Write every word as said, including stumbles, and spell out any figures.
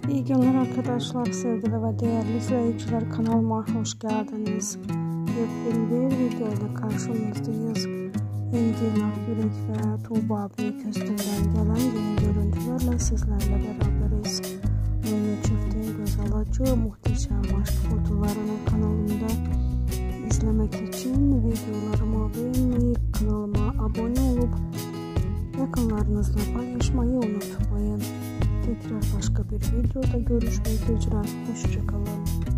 İyi günler arkadaşlar, sevgili ve değerli izleyiciler, kanalıma hoş geldiniz. Yepyeni bir video ile karşınızdayız. Engin Akyürek ve Tuğba avqust'tan gelen yeni görüntülerle sizlerle beraberiz. Ünlü çiftin göz alıcı muhteşem aşk fotolarını kanalımda izlemek için videolarımı beğenmeyi, kanalıma abone olup yakınlarınızla paylaşmayı unutmayın. Tekrar başka bir videoda görüşmek üzere. Hoşça kalın.